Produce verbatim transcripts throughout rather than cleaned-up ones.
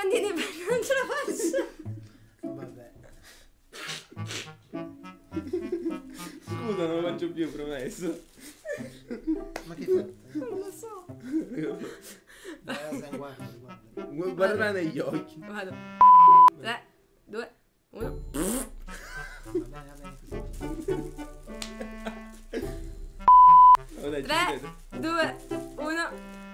pandini, non ce la faccio. Vabbè. Scusa, non lo faccio più, promesso. Ma che fai? Non lo so. Guarda, guarda, guarda. Guarda negli occhi. Vado. tre, due, uno. Va bene, va bene così. Oh, dai, tre, due, uno.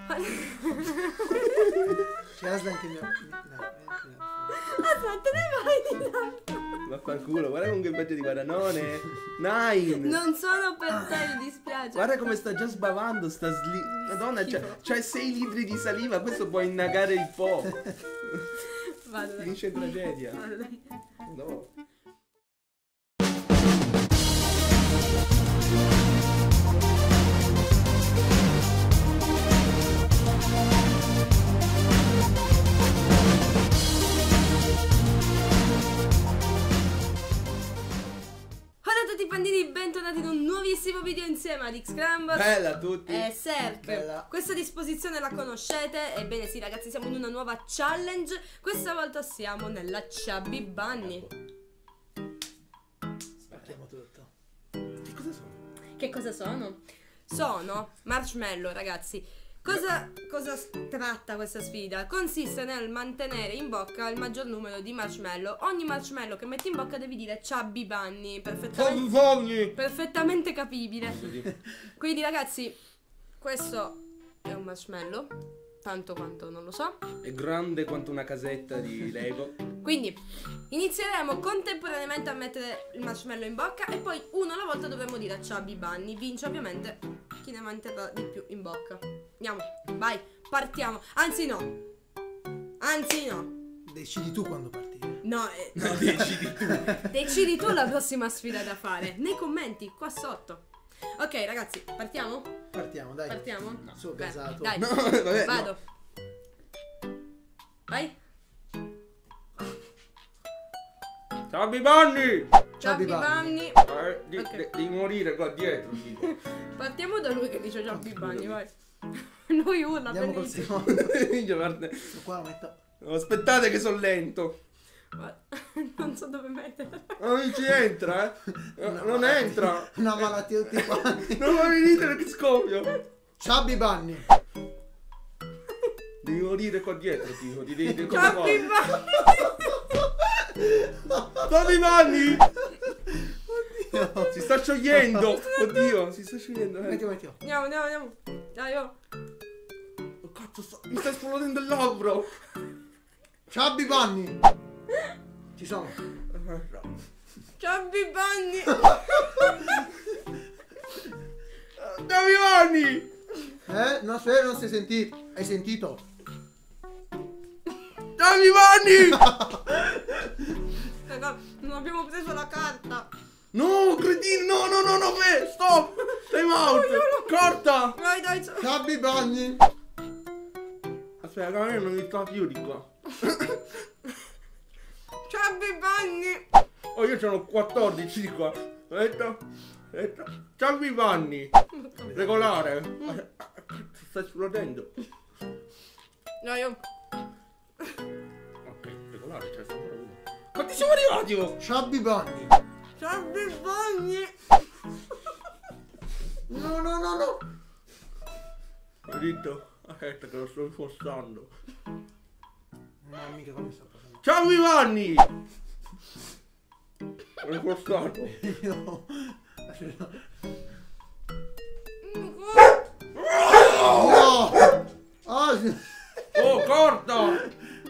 C'è Aslan che mi ha... Aspetta, ne vai di là. Vaffanculo, guarda con che peggio di guaranone. Nine. Non sono per te, mi dispiace. Guarda come sta già sbavando, sta sli... Madonna, c'ha, c'ha sei litri di saliva, questo può innagare il po'. Vado, dai. Finisce in tragedia. Vado, dai. No. Pandini, bentornati in un nuovissimo video insieme ad X-Cramble. Bella a tutti. E Serk. Bella. Questa disposizione la conoscete? Ebbene sì ragazzi, siamo in una nuova challenge. Questa volta siamo nella Chubby Bunny. Spacchiamo tutto. Che cosa sono? Che cosa sono? Sono marshmallow ragazzi. Cosa, cosa tratta questa sfida? Consiste nel mantenere in bocca il maggior numero di marshmallow. Ogni marshmallow che metti in bocca devi dire Chubby Bunny. Perfettamente, perfettamente capibile. Quindi ragazzi, questo è un marshmallow, tanto quanto non lo so. È grande quanto una casetta di Lego. Quindi inizieremo contemporaneamente a mettere il marshmallow in bocca e poi uno alla volta dovremo dire Chubby Bunny. Vince ovviamente chi ne manterrà di più in bocca. Andiamo, vai, partiamo. Anzi no, anzi no. Decidi tu quando partire. No, eh, No, decidi tu. decidi tu la prossima sfida da fare nei commenti qua sotto. Ok ragazzi, partiamo? Partiamo, dai. Partiamo? No. Sono Beh, gasato. dai, No, vabbè, vado. Vai. Chubby Bunny! Chubby Chubby Bunny. Eh, di, Ok. di, devi morire qua dietro, dico. Partiamo da lui che dice Chubby Bunny, vai. Lui urla, Andiamo col bellissimo. secondo. Minchia, guarda. Questo qua lo metto. Aspettate che sono lento. Guarda, non so dove mettere. Non ci entra, eh. Una Non malattia- entra. Una malattia tutti quanti. Non mi venite perché scoppio. Chubby Bunny. Devi morire qua dietro, tipo. Ti devi come Chubby vuoi. Bunny. Chubby Bunny! Oddio. Si sta sciogliendo. Oddio, si sta sciogliendo. Eh. Mettilo, mettilo. Andiamo, andiamo, andiamo. Dai, oh. Oh, cazzo, sta- mi sta esplodendo il labbro. Chubby Bunny. Ci sono. Chubby Bunny. Chubby Bunny! Eh? No, se non sei sentito. Hai sentito? Chubby Bunny! Raga, non abbiamo preso la carta. No, cretino, no, no, no, no, fe, stop! Time out! Corta! Vai, dai. Chubby Bunny. Aspetta, la camera non mi sta più di qua. Chubby Bunny. Oh, io ce n'ho quattordici di qua. Aspetta, aspetta. Chubby Bunny! Regolare. Si sta esplodendo. Dai, oh. Ok, regolare, c'è ancora uno. Quanti siamo arrivati, oh? Chubby Bunny. Chubby Bunny. No, no, no, no. Hai detto? Aspetta che lo sto impostando. No, mica come sta passando. Chubby Bunny! L'ho impostato. Io... Oh. No! Ah, sì. Oh, corta!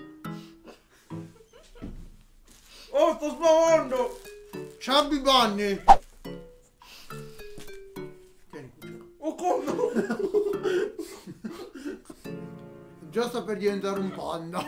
Oh, sto sbavando! Chubby Bunny. Tieni, cucciolo. Oh, cosa? Già sta per diventare un panda.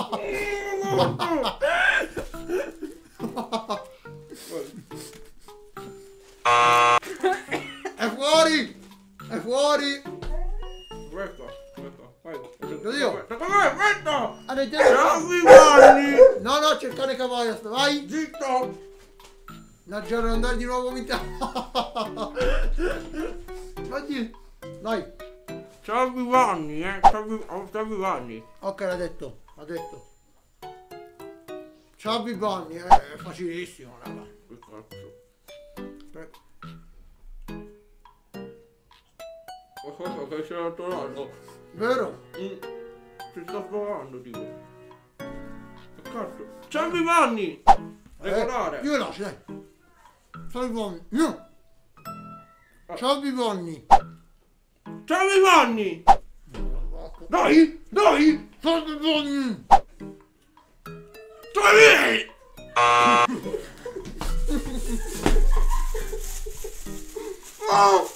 È fuori! È fuori! Aspetta, aspetta, vai. Io. Aspetta, aspetta! Adesso... Chubby Bunny! No, no, cercare il cavallo, vai! Zitto! No, già non andare di nuovo a vomitare. Vai, dai. Chubby Bunny, eh? Chubby, oh, Chubby Bunny. Ok, l'ha detto, l'ha detto. Chubby Bunny, eh, è facilissimo, raga. Che cazzo? Prego. Qualcosa che c'era tornato. Vero? Mm. Ci sto provando, tipo. Che cazzo? Chubby Bunny! Regolare! Eh, io lascio, dai. Chubby Bunny. No! Chubby Bunny. Chubby Bunny! Dai! Dai! Chubby Bunny. Chubby! Oh!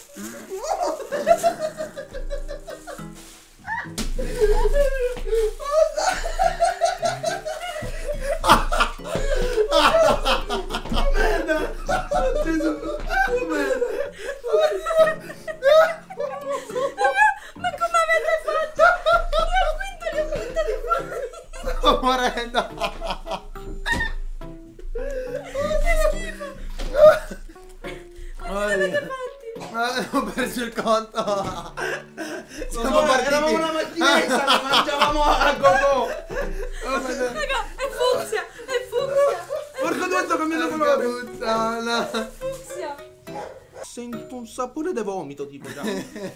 Merda! Ma come avete fatto? Io al quinto ne ho finta di fare. Sto morendo. Come avete fatti? Ah, ho perso il conto. Siamo No, partiti. eravamo una macchinetta che mangiavamo a go-go! Raga, è fucsia, è fucsia. Porco due, sto cambiando Porca colore! puttana. Fucsia. Sento un sapore di vomito, tipo già.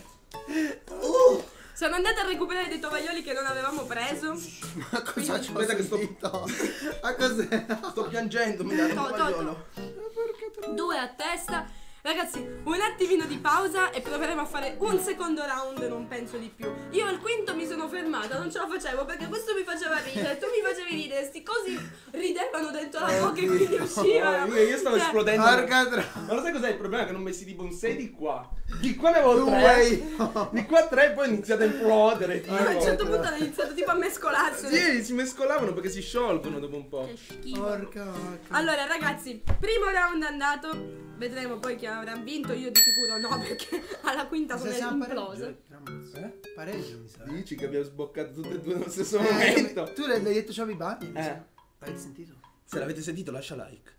Uh, Sono andata a recuperare dei tovaglioli che non avevamo preso. ma cosa c'ho Aspetta che sto- sentito? Ma cos'è? Sto piangendo, mi dà il To, to, tovagliolo. Due a testa. Ragazzi, un attimino di pausa e proveremo a fare un secondo round, non penso di più. Io al quinto mi sono fermata, non ce la facevo perché questo mi faceva ridere, tu mi facevi ridere, sti cosi ridevano dentro la bocca e quindi uscivano. Io, io stavo Cioè, esplodendo. Porca tra... Ma lo sai cos'è il problema? Che non messi tipo un sei di qua. Di qua ne avevo Tu tre. vuoi? Di qua tre e poi ho iniziato a implodere. Tipo. a un certo punto hanno iniziato tipo a mescolarsi. Sì, si mescolavano perché si sciolgono dopo un po'. Che schifo. Porca vacca. Allora ragazzi, primo round andato. Vedremo poi chi avrà vinto. Io di sicuro no, perché alla quinta Se sono siamo implosa. pareggio, Ramos. Eh? Pareggio mi sa. Dici che abbiamo sboccato tutte e due nello stesso Eh, momento. tu l'hai l'hai detto Chubby Bunny? Eh. L'hai sentito? Se l'avete sentito, lascia like.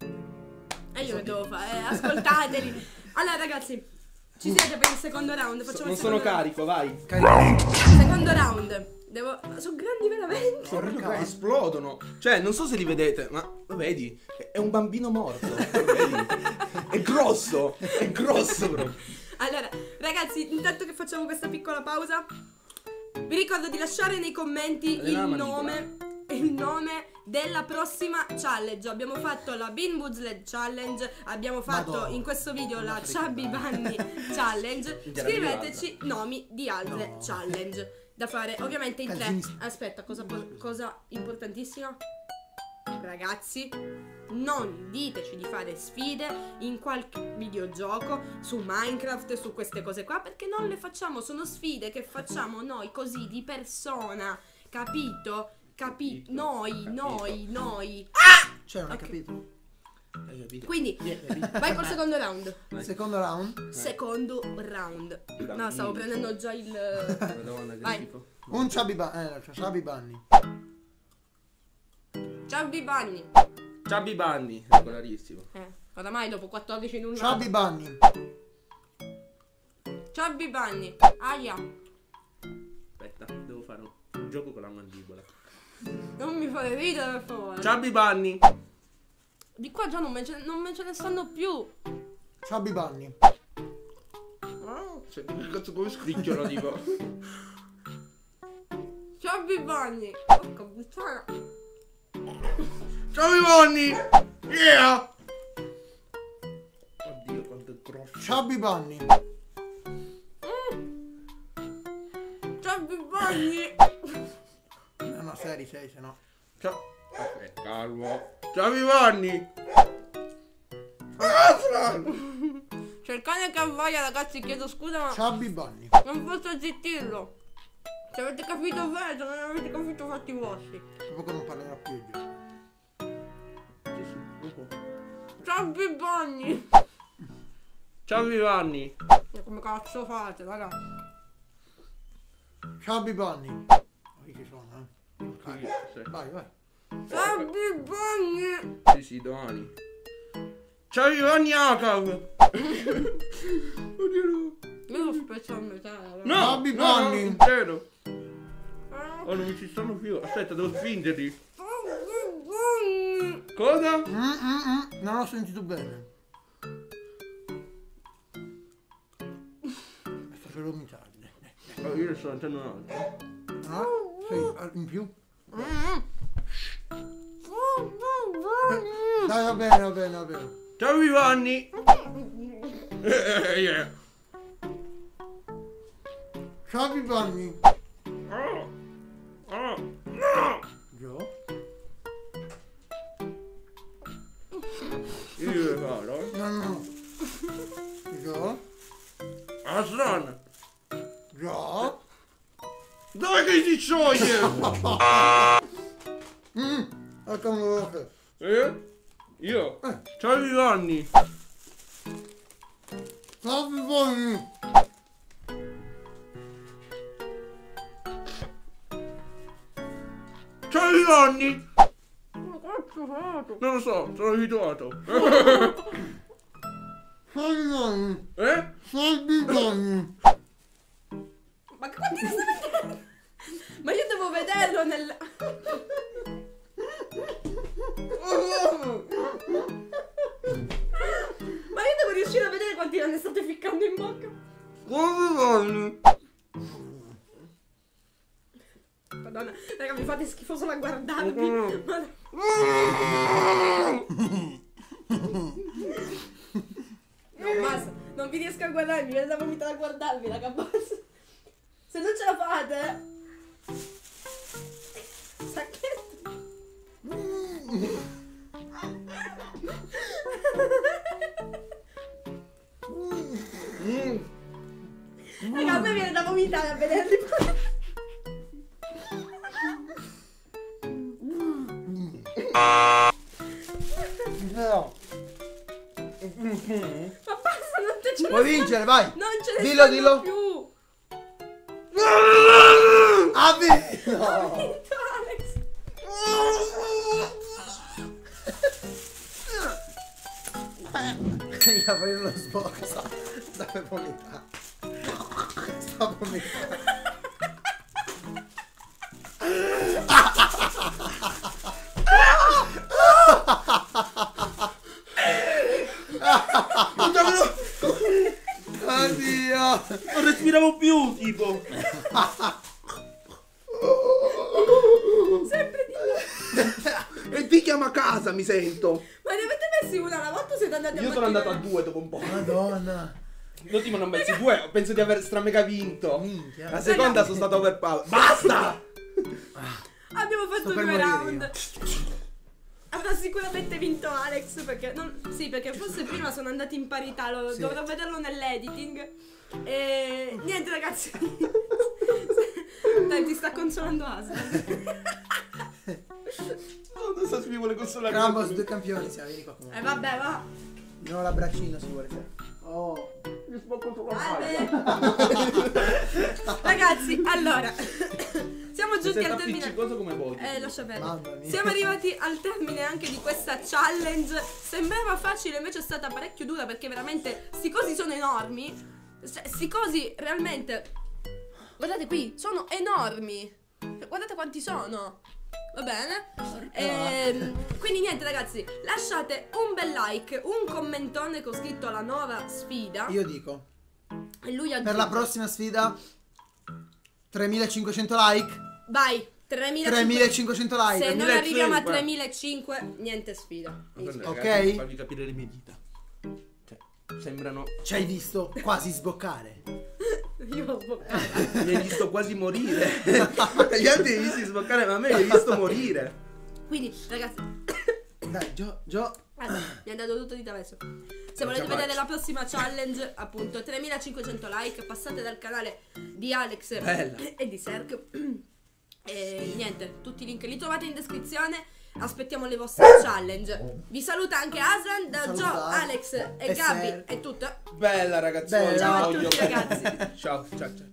E io che devo fare? Eh, ascoltateli. Allora ragazzi, ci siete per il secondo round? Facciamo Non il sono secondo carico, vai. round. Secondo round. Devo... Sono grandi veramente. Porca. Esplodono. Cioè, non so se li vedete, ma lo vedi? È un bambino morto. Lo vedi? È grosso. È grosso, bro. Allora, ragazzi, intanto che facciamo questa piccola pausa, vi ricordo di lasciare nei commenti il La mandibola. nome, il nome della prossima challenge. Abbiamo fatto la Bean Boozled Challenge, abbiamo fatto Madonna. in questo video la Chubby Bunny Challenge. Minchia, Scriveteci nomi di altre No. challenge da fare ovviamente in tre. Calzini. Aspetta, cosa, cosa importantissima? Ragazzi, non diteci di fare sfide in qualche videogioco su Minecraft, su queste cose qua, perché non le facciamo, sono sfide che facciamo noi così di persona, capito? Capi- Capito, noi, capito. noi, noi. Cioè, non hai Ok. capito? Hai capito? Quindi, vai col secondo round. Vai. Secondo round. Secondo round. No, stavo prendendo già il... Madonna, che Vai. schifo. Un Chubby Bunny. Eh, cioè Chubby Bunny. Chubby Bunny. Chubby Bunny, regolarissimo. Eh, oramai dopo quattordici in un Chubby round. Bunny. Chubby Bunny. Aia. Aspetta, devo fare un, un gioco con la mandibola. Non mi fate ridere, per favore. Chubby Bunny. Di qua già non me, ce, non me ce ne stanno più. Chubby Bunny. Senti che cazzo come scricchiola, tipo. Chubby Bunny. Porca puttana. Chubby Bunny. Yeah. Oddio, quanto è grosso. Chubby Bunny. Chubby Bunny. No, no, seri, sei, se no. Ciao. Aspetta, calmo. Chubby Bunny. Ah, C'è il cane che avvaia, ragazzi, chiedo scusa, ma Chubby Bunny. non posso zittirlo. Se avete capito bene, se non avete capito fatti vostri. Dopo che non parlerà più io. Chubby Bunny. Chubby Bunny. E come cazzo fate, raga? Chubby Bunny. Oh, qui ci sono, eh. Sì, sì. Vai, vai. Chubby Bunny. Sì, sì, domani. Chubby Bunny Akav. Oddio no. Io lo spezzo a metà, raga. No, Chubby no, no, Bunny. intero. Ah, Oh, non mi ci stanno più. Aspetta, devo spingerli. Chubby Bunny. Cosa? Mm, mm, mm. Non ho sentito bene. Sto per vomitare. Oh, io ne sto sentendo un altro. Ah? Sei ah, in più? Dai, va bene, va bene, va bene. Ciao Giovanni! Eh, yeah. Ciao Giovanni. Oh, oh, no! Gio? Io devo farlo? No, no. Gio? Aslan! Gio? Dove che si scioglie? Mm. Ecco un po'. Eh? Io? Eh. Ciao Giovanni! Ciao Giovanni. Ciao Giovanni! Non lo so, sono abituato. Ciao Giovanni. Eh? Ciao Giovanni. Ma quanti ne stai vedendo? Ma io devo vederlo nel... Ma io devo riuscire a vedere quanti ne state ficcando in bocca. Ciao Giovanni! Madonna, raga, mi fate schifo solo a guardarvi. Ma... No, basta, non vi riesco a guardare, mi viene da vomitare a guardarvi, raga, basta. Se non ce la fate... Sacchetto. Raga, a me viene da vomitare a vederli. No. Ma basta, non te ce la Puoi vincere, vai. Non ce ne Dillo, stanno dillo. più. Ah, beh. No. Ha vinto Alex. Io apri lo sbocco. Sta sta per vomitare. Sta per vomitare. Oddio. Non respiravo più, tipo. Sempre di là. E ti chiama a casa, mi sento. Ma ne avete messi una alla volta o siete andati a Io sono andato a macchinare? due dopo un po'. Madonna. L'ultimo non ho messi due, penso di aver stramega vinto. Minchia. La seconda sono stato overpower. Basta! Abbiamo fatto Sto per due morire round. Avrà sicuramente vinto Alex perché non... Sì, perché forse prima sono andati in parità, lo... Sì. dovrò vederlo nell'editing. E niente ragazzi. Dai, ti sta consolando Aslan. Adesso si mi vuole consolare. Rambos, due campioni siamo, vieni qua con me. Eh vabbè, va. Di nuovo l'abbraccino si vuole fare. Oh, mi sbocco solo Vabbè. Ragazzi, allora siamo giunti al termine. appiccicoso come voi. Eh, lascia Mamma perdere. mia. Siamo arrivati al termine anche di questa challenge. Sembrava facile, invece è stata parecchio dura perché veramente sti cosi sono enormi. Cioè, sti cosi realmente. Guardate qui, sono enormi. Guardate quanti sono. Va bene? Ehm, quindi niente ragazzi, lasciate un bel like, un commentone con scritto la nuova sfida. Io dico, E lui aggiunge. per la prossima sfida tremilacinquecento like. Vai, tremilacinquecento. tremilacinquecento like. Se non tremilacinquecento. arriviamo a tremilacinquecento, niente sfida. Ok. Fammi capire le mie dita. Cioè, sembrano. Ci hai visto quasi sboccare. Io ho sboccato. Mi hai visto quasi morire. Gli altri li hai visti sboccare, ma a me li hai visto morire. Quindi, ragazzi, Dai, Gio, Gio. allora, mi è andato tutto di traverso. Se volete faccio. vedere la prossima challenge, appunto, tremilacinquecento like, passate dal canale di Alex Bella. e di Serk. E niente, tutti i link li trovate in descrizione. Aspettiamo le vostre challenge. Vi saluta anche Aslan, da Saluta. Gio, Alex e E Gabi. Serk. È tutto. Bella ragazzi. Bella. Ciao a tutti ragazzi. Ciao, ciao, ciao.